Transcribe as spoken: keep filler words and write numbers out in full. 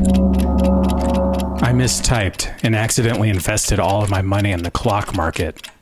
I mistyped and accidentally invested all of my money in the clock market.